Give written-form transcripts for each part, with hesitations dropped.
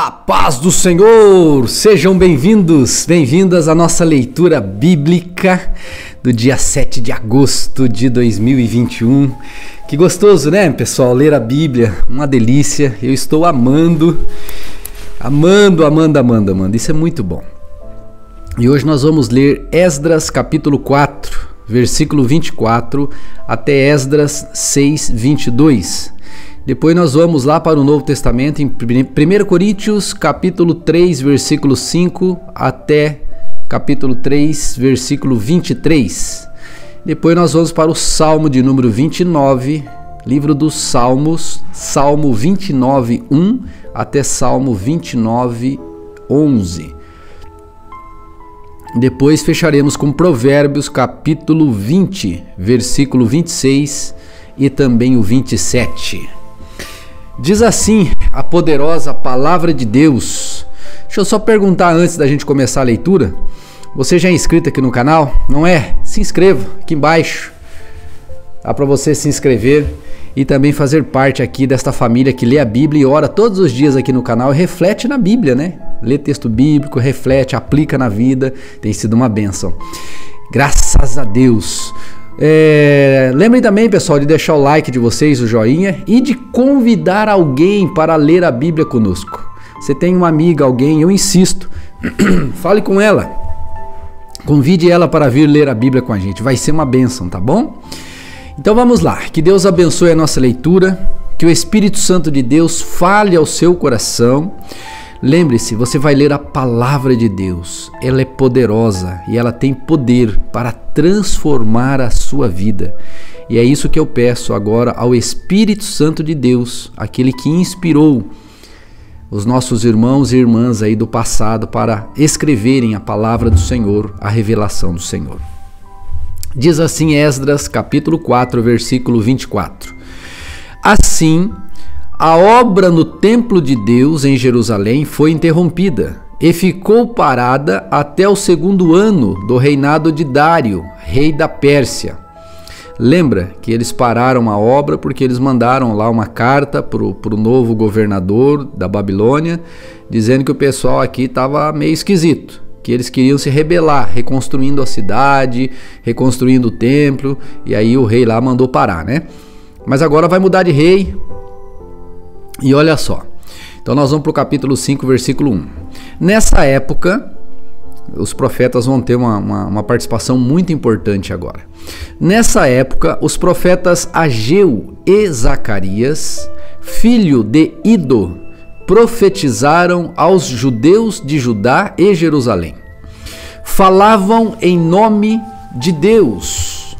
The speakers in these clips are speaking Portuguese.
A paz do Senhor! Sejam bem-vindos, bem-vindas à nossa leitura bíblica do dia 7 de agosto de 2021. Que gostoso, né, pessoal? Ler a Bíblia, uma delícia. Eu estou amando. Isso é muito bom. E hoje nós vamos ler Esdras capítulo 4, versículo 24, até Esdras 6, 22. Depois nós vamos lá para o Novo Testamento, em 1 Coríntios, capítulo 3, versículo 5, até capítulo 3, versículo 23. Depois nós vamos para o Salmo de número 29, livro dos Salmos, Salmo 29, 1, até Salmo 29, 11. Depois fecharemos com Provérbios, capítulo 20, versículo 26 e também o 27. Diz assim a poderosa palavra de Deus. Deixa eu só perguntar antes da gente começar a leitura. Você já é inscrito aqui no canal? Não é? Se inscreva aqui embaixo. Dá para você se inscrever e também fazer parte aqui desta família que lê a Bíblia e ora todos os dias aqui no canal e reflete na Bíblia, né? Lê texto bíblico, reflete, aplica na vida. Tem sido uma bênção. Graças a Deus. Lembrem também, pessoal, de deixar o like de vocês, o joinha, e de convidar alguém para ler a Bíblia conosco. Você tem uma amiga, alguém, eu insisto, fale com ela, convide ela para vir ler a Bíblia com a gente, vai ser uma bênção, tá bom? Então vamos lá, que Deus abençoe a nossa leitura, que o Espírito Santo de Deus fale ao seu coração. Lembre-se, você vai ler a palavra de Deus, ela é poderosa e ela tem poder para transformar a sua vida. E é isso que eu peço agora ao Espírito Santo de Deus, aquele que inspirou os nossos irmãos e irmãs aí do passado para escreverem a palavra do Senhor, a revelação do Senhor. Diz assim Esdras capítulo 4, versículo 24. Assim, a obra no templo de Deus em Jerusalém foi interrompida e ficou parada até o 2º ano do reinado de Dário, rei da Pérsia. Lembra que eles pararam a obra porque eles mandaram lá uma carta para o novo governador da Babilônia, dizendo que o pessoal aqui estava meio esquisito, que eles queriam se rebelar, reconstruindo a cidade, reconstruindo o templo, e aí o rei lá mandou parar, né? Mas agora vai mudar de rei. E olha só, então nós vamos para o capítulo 5, versículo 1. Nessa época, os profetas vão ter uma participação muito importante agora. Nessa época, os profetas Ageu e Zacarias, filho de Ido, profetizaram aos judeus de Judá e Jerusalém. Falavam em nome de Deus,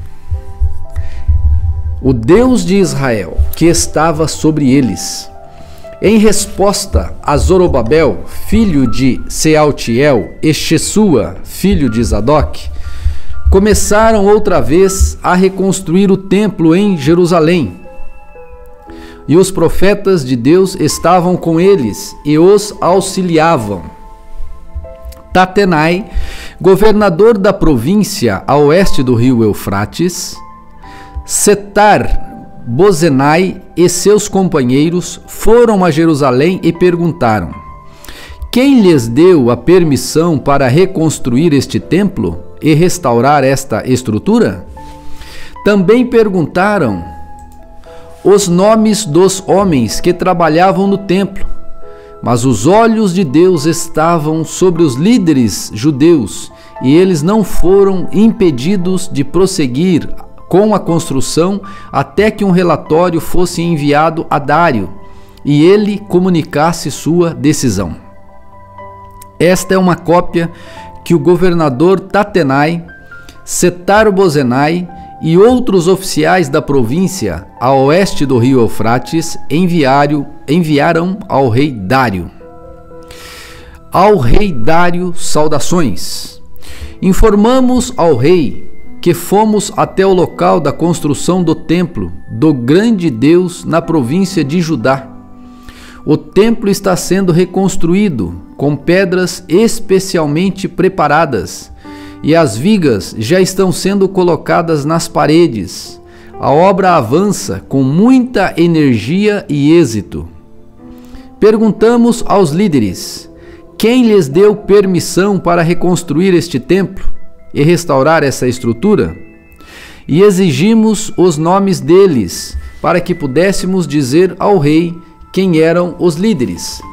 o Deus de Israel, que estava sobre eles. Em resposta a Zorobabel, filho de Sealtiel, e Jesua, filho de Zadok, começaram outra vez a reconstruir o templo em Jerusalém. E os profetas de Deus estavam com eles e os auxiliavam. Tatenai, governador da província a oeste do rio Eufrates, Setar Bozenai e seus companheiros foram a Jerusalém e perguntaram: quem lhes deu a permissão para reconstruir este templo e restaurar esta estrutura? Também perguntaram os nomes dos homens que trabalhavam no templo, mas os olhos de Deus estavam sobre os líderes judeus e eles não foram impedidos de prosseguir com a construção até que um relatório fosse enviado a Dário e ele comunicasse sua decisão. Esta é uma cópia que o governador Tatenai, Setar-Bozenai e outros oficiais da província a oeste do rio Eufrates enviaram ao rei Dário. Ao rei Dário, saudações. Informamos ao rei que fomos até o local da construção do templo do grande Deus na província de Judá. O templo está sendo reconstruído com pedras especialmente preparadas e as vigas já estão sendo colocadas nas paredes. A obra avança com muita energia e êxito. perguntamos aos líderes: quem lhes deu permissão para reconstruir este templo e restaurar essa estrutura? E exigimos os nomes deles, para que pudéssemos dizer ao rei quem eram os líderes.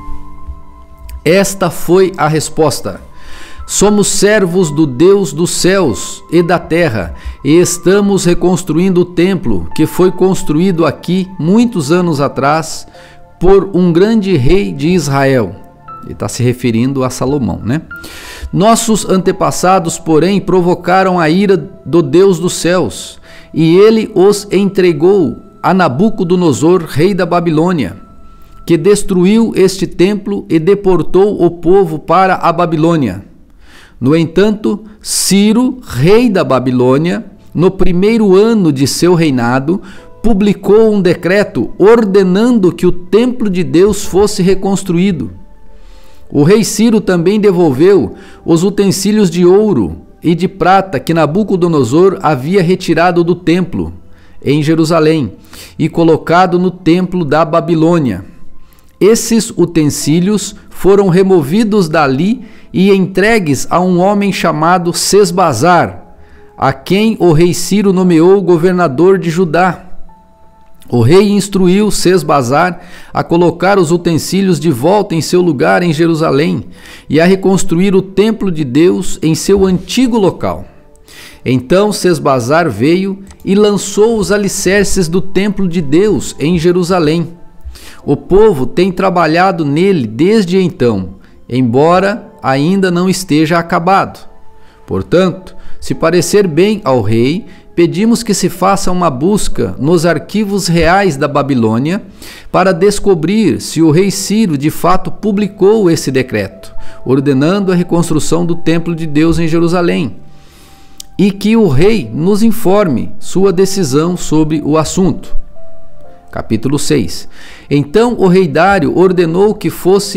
Esta foi a resposta: somos servos do Deus dos céus e da terra, e estamos reconstruindo o templo que foi construído aqui muitos anos atrás por um grande rei de Israel. Ele está se referindo a Salomão, né? Nossos antepassados, porém, provocaram a ira do Deus dos céus, e ele os entregou a Nabucodonosor, rei da Babilônia, que destruiu este templo e deportou o povo para a Babilônia. No entanto, Ciro, rei da Babilônia, no primeiro ano de seu reinado, publicou um decreto ordenando que o templo de Deus fosse reconstruído. O rei Ciro também devolveu os utensílios de ouro e de prata que Nabucodonosor havia retirado do templo em Jerusalém e colocado no templo da Babilônia. Esses utensílios foram removidos dali e entregues a um homem chamado Sesbazar, a quem o rei Ciro nomeou governador de Judá. O rei instruiu Sesbazar a colocar os utensílios de volta em seu lugar em Jerusalém e a reconstruir o templo de Deus em seu antigo local. Então Sesbazar veio e lançou os alicerces do templo de Deus em Jerusalém. O povo tem trabalhado nele desde então, embora ainda não esteja acabado. Portanto, se parecer bem ao rei, pedimos que se faça uma busca nos arquivos reais da Babilônia para descobrir se o rei Ciro de fato publicou esse decreto, ordenando a reconstrução do templo de Deus em Jerusalém, e que o rei nos informe sua decisão sobre o assunto. Capítulo 6. Então o rei Dário ordenou que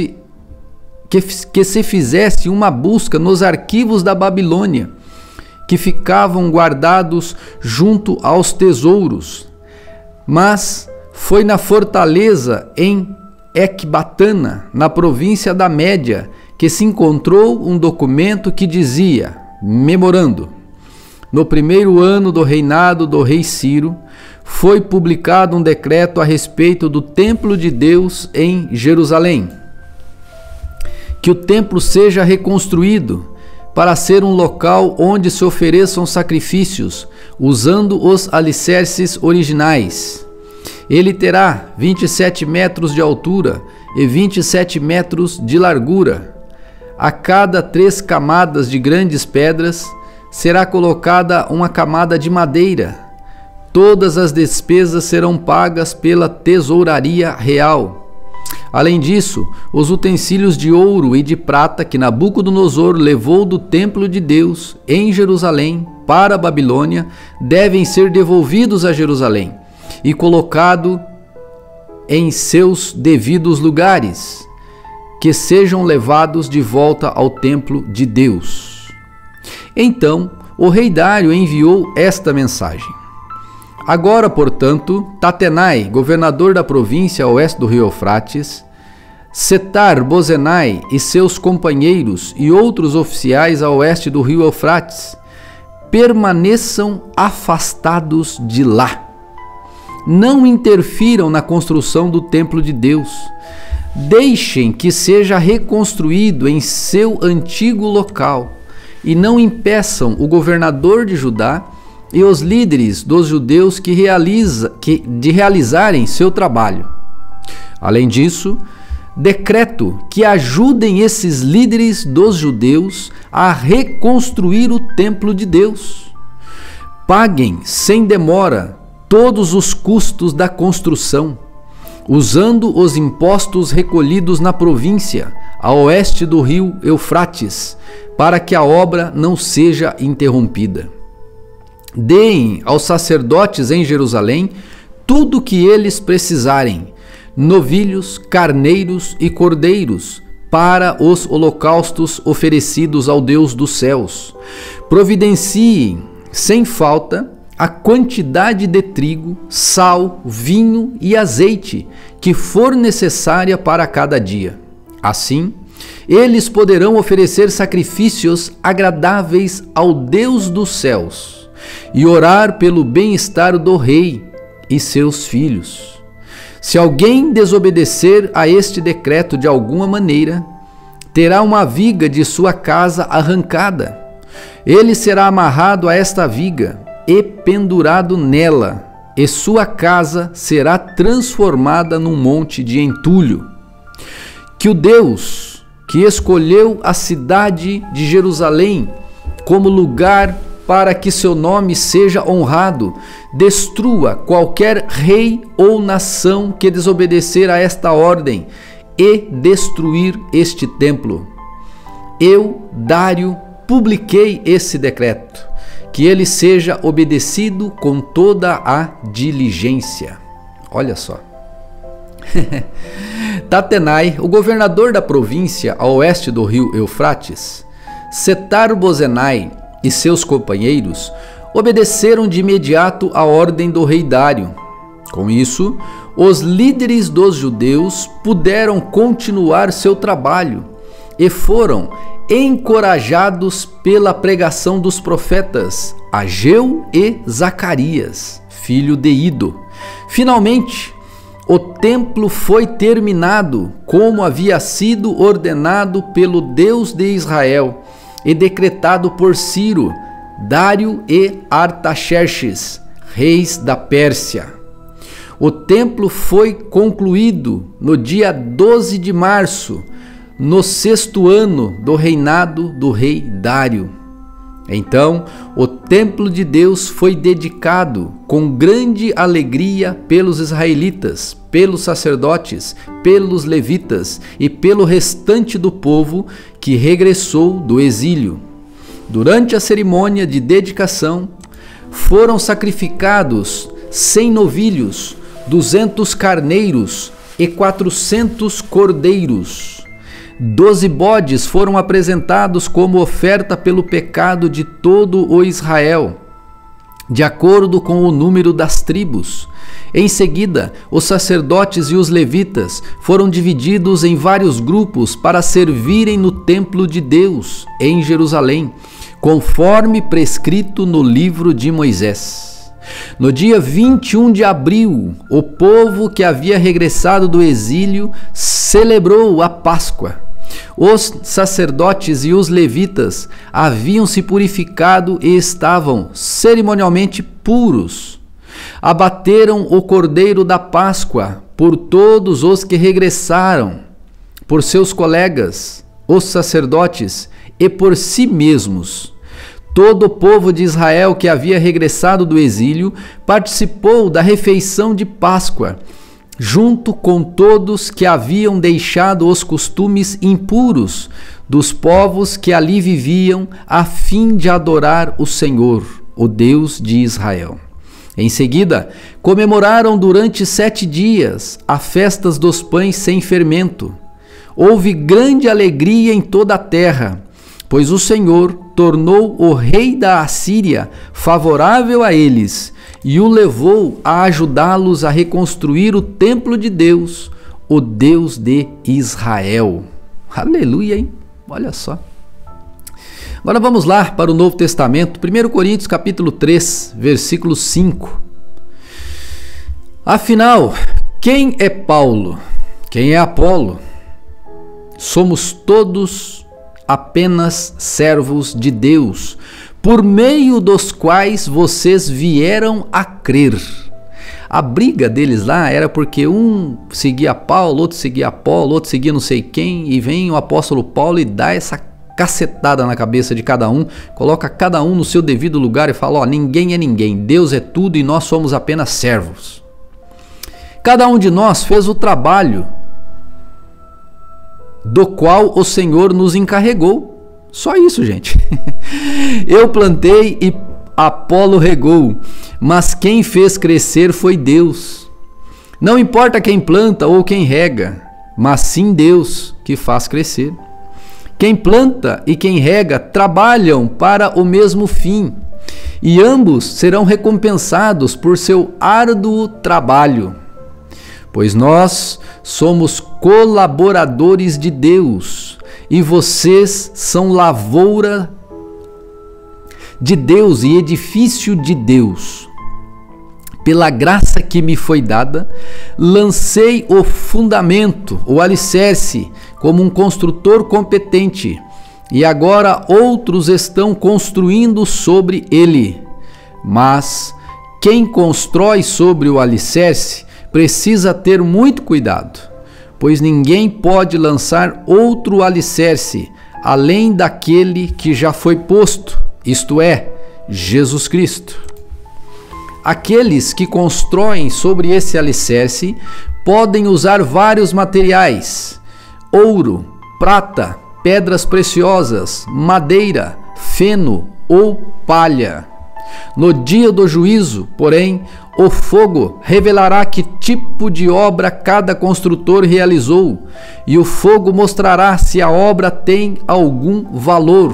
se fizesse uma busca nos arquivos da Babilônia, que ficavam guardados junto aos tesouros. Mas foi na fortaleza em Ecbatana, na província da Média, que se encontrou um documento que dizia, memorando: no primeiro ano do reinado do rei Ciro, foi publicado um decreto a respeito do templo de Deus em Jerusalém. Que o templo seja reconstruído para ser um local onde se ofereçam sacrifícios, usando os alicerces originais. Ele terá 27 metros de altura e 27 metros de largura. A cada 3 camadas de grandes pedras será colocada uma camada de madeira. Todas as despesas serão pagas pela tesouraria real. Além disso, os utensílios de ouro e de prata que Nabucodonosor levou do templo de Deus em Jerusalém para a Babilônia devem ser devolvidos a Jerusalém e colocados em seus devidos lugares, que sejam levados de volta ao templo de Deus. Então, o rei Dário enviou esta mensagem: agora, portanto, Tatenai, governador da província a oeste do rio Eufrates, Setar-Bozenai e seus companheiros e outros oficiais a oeste do rio Eufrates, permaneçam afastados de lá. Não interfiram na construção do templo de Deus. Deixem que seja reconstruído em seu antigo local e não impeçam o governador de Judá e os líderes dos judeus de realizarem seu trabalho. Além disso, decreto que ajudem esses líderes dos judeus a reconstruir o templo de Deus. Paguem sem demora todos os custos da construção, usando os impostos recolhidos na província a oeste do rio Eufrates, para que a obra não seja interrompida. Deem aos sacerdotes em Jerusalém tudo o que eles precisarem, novilhos, carneiros e cordeiros, para os holocaustos oferecidos ao Deus dos céus. Providenciem, sem falta, a quantidade de trigo, sal, vinho e azeite que for necessária para cada dia. Assim, eles poderão oferecer sacrifícios agradáveis ao Deus dos céus e orar pelo bem-estar do rei e seus filhos. Se alguém desobedecer a este decreto de alguma maneira, terá uma viga de sua casa arrancada. Ele será amarrado a esta viga e pendurado nela, e sua casa será transformada num monte de entulho. Que o Deus que escolheu a cidade de Jerusalém como lugar para que seu nome seja honrado, destrua qualquer rei ou nação que desobedecer a esta ordem e destruir este templo. Eu, Dário, publiquei esse decreto, que ele seja obedecido com toda a diligência. Olha só. Tatenai, o governador da província a oeste do rio Eufrates, Setar-Bozenai e seus companheiros obedeceram de imediato a ordem do rei Dário. Com isso, os líderes dos judeus puderam continuar seu trabalho e foram encorajados pela pregação dos profetas Ageu e Zacarias, filho de Ido. Finalmente, o templo foi terminado como havia sido ordenado pelo Deus de Israel e decretado por Ciro, Dário e Artaxerxes, reis da Pérsia. O templo foi concluído no dia 12 de março, no 6º ano do reinado do rei Dário. Então, o templo de Deus foi dedicado com grande alegria pelos israelitas, pelos sacerdotes, pelos levitas e pelo restante do povo que regressou do exílio. Durante a cerimônia de dedicação, foram sacrificados 100 novilhos, 200 carneiros e 400 cordeiros. 12 bodes foram apresentados como oferta pelo pecado de todo o Israel, de acordo com o número das tribos. Em seguida, os sacerdotes e os levitas foram divididos em vários grupos para servirem no templo de Deus, em Jerusalém, conforme prescrito no livro de Moisés. No dia 21 de abril, o povo que havia regressado do exílio celebrou a Páscoa. Os sacerdotes e os levitas haviam se purificado e estavam cerimonialmente puros. Abateram o cordeiro da Páscoa por todos os que regressaram, por seus colegas, os sacerdotes, e por si mesmos. Todo o povo de Israel que havia regressado do exílio participou da refeição de Páscoa, junto com todos que haviam deixado os costumes impuros dos povos que ali viviam, a fim de adorar o Senhor, o Deus de Israel. Em seguida, comemoraram durante 7 dias as festas dos pães sem fermento. Houve grande alegria em toda a terra, pois o Senhor tornou o rei da Assíria favorável a eles e o levou a ajudá-los a reconstruir o templo de Deus, o Deus de Israel. Aleluia, hein? Olha só. Agora vamos lá para o Novo Testamento, 1 Coríntios capítulo 3, versículo 5. Afinal, quem é Paulo? Quem é Apolo? Somos todos apenas servos de Deus, por meio dos quais vocês vieram a crer. A briga deles lá era porque um seguia Paulo, outro seguia Apolo, outro seguia não sei quem, e vem o apóstolo Paulo e dá essa cacetada na cabeça de cada um, coloca cada um no seu devido lugar e fala: ó, ninguém é ninguém, Deus é tudo e nós somos apenas servos. Cada um de nós fez o trabalho do qual o Senhor nos encarregou. Só isso, gente. Eu plantei e Apolo regou, mas quem fez crescer foi Deus. Não importa quem planta ou quem rega, mas sim Deus que faz crescer. Quem planta e quem rega trabalham para o mesmo fim, e ambos serão recompensados por seu árduo trabalho, pois nós somos colaboradores de Deus e vocês são lavoura de Deus e edifício de Deus. Pela graça que me foi dada, lancei o fundamento, o alicerce, como um construtor competente, e agora outros estão construindo sobre ele. Mas quem constrói sobre o alicerce precisa ter muito cuidado, pois ninguém pode lançar outro alicerce além daquele que já foi posto, isto é, Jesus Cristo. Aqueles que constroem sobre esse alicerce podem usar vários materiais: ouro, prata, pedras preciosas, madeira, feno ou palha. No dia do juízo, porém, o fogo revelará que tipo de obra cada construtor realizou, e o fogo mostrará se a obra tem algum valor.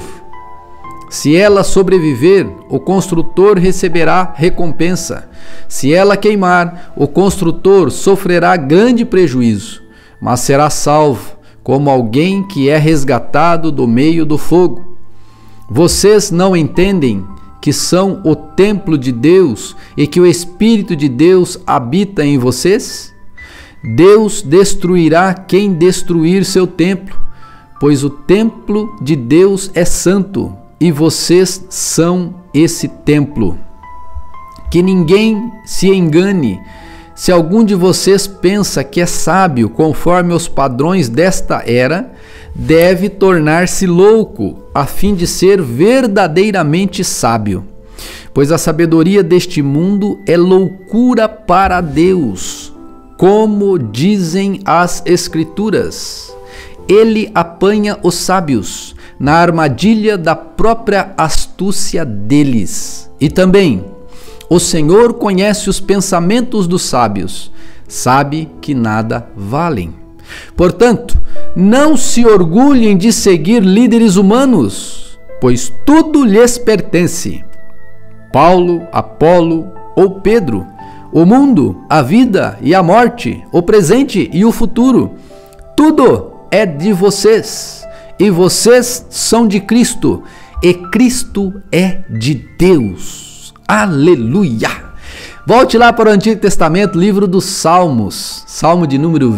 Se ela sobreviver, o construtor receberá recompensa. Se ela queimar, o construtor sofrerá grande prejuízo, mas será salvo, como alguém que é resgatado do meio do fogo. Vocês não entendem que são o templo de Deus e que o Espírito de Deus habita em vocês? Deus destruirá quem destruir seu templo, pois o templo de Deus é santo, e vocês são esse templo. Que ninguém se engane. Se algum de vocês pensa que é sábio conforme os padrões desta era, deve tornar-se louco, a fim de ser verdadeiramente sábio. Pois a sabedoria deste mundo é loucura para Deus, como dizem as Escrituras. Ele apanha os sábios na armadilha da própria astúcia deles. E também, o Senhor conhece os pensamentos dos sábios, sabe que nada valem. Portanto, não se orgulhem de seguir líderes humanos, pois tudo lhes pertence. Paulo, Apolo ou Pedro, o mundo, a vida e a morte, o presente e o futuro, tudo é de vocês. E vocês são de Cristo, e Cristo é de Deus. Aleluia! Volte lá para o Antigo Testamento, livro dos Salmos, Salmo de número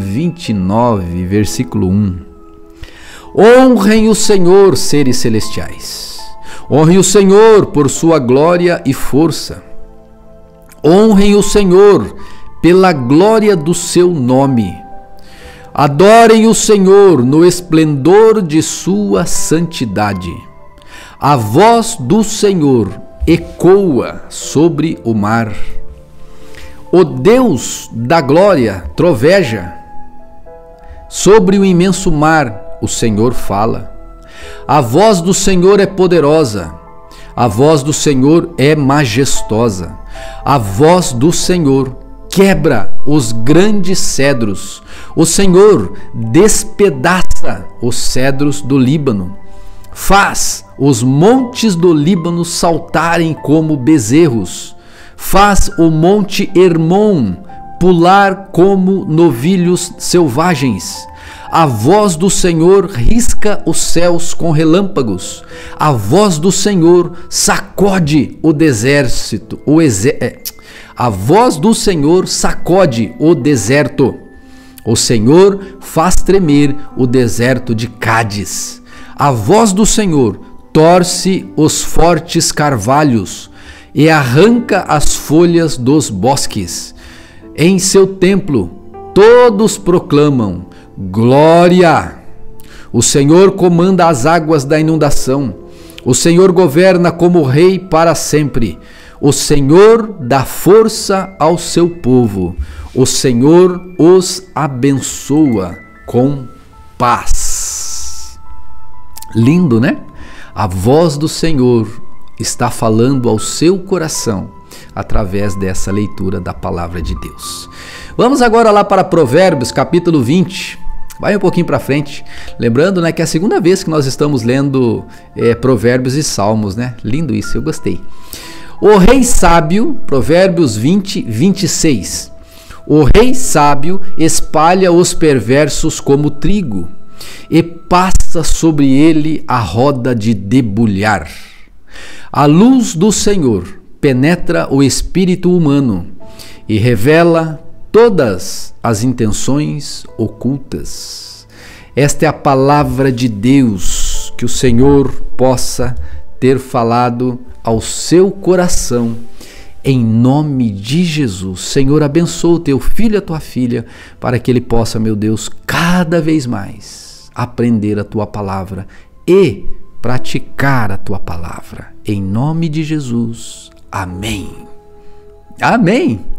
29, versículo 1. Honrem o Senhor, seres celestiais. Honrem o Senhor por sua glória e força. Honrem o Senhor pela glória do seu nome. Adorem o Senhor no esplendor de sua santidade. A voz do Senhor ecoa sobre o mar. O Deus da glória troveja. Sobre o imenso mar o Senhor fala. A voz do Senhor é poderosa. A voz do Senhor é majestosa. A voz do Senhor quebra os grandes cedros. O Senhor despedaça os cedros do Líbano. Faz os montes do Líbano saltarem como bezerros. Faz o monte Hermon pular como novilhos selvagens. A voz do Senhor risca os céus com relâmpagos. A voz do Senhor sacode o deserto. A voz do Senhor sacode o deserto. O Senhor faz tremer o deserto de Cádiz. A voz do Senhor torce os fortes carvalhos e arranca as folhas dos bosques. Em seu templo todos proclamam glória. O Senhor comanda as águas da inundação. O Senhor governa como rei para sempre. O Senhor dá força ao seu povo. O Senhor os abençoa com paz. Lindo, né? A voz do Senhor está falando ao seu coração através dessa leitura da palavra de Deus. Vamos agora lá para Provérbios, capítulo 20. Vai um pouquinho para frente. Lembrando, né, que é a segunda vez que nós estamos lendo Provérbios e Salmos, né? Lindo isso, eu gostei. O rei sábio, Provérbios 20, 26. O rei sábio espalha os perversos como trigo e passa sobre ele a roda de debulhar. A luz do Senhor penetra o espírito humano e revela todas as intenções ocultas. Esta é a palavra de Deus, que o Senhor possa ter falado ao seu coração, em nome de Jesus. Senhor, abençoa o teu filho e a tua filha, para que ele possa, meu Deus, cada vez mais aprender a tua palavra e praticar a tua palavra. Em nome de Jesus. Amém. Amém.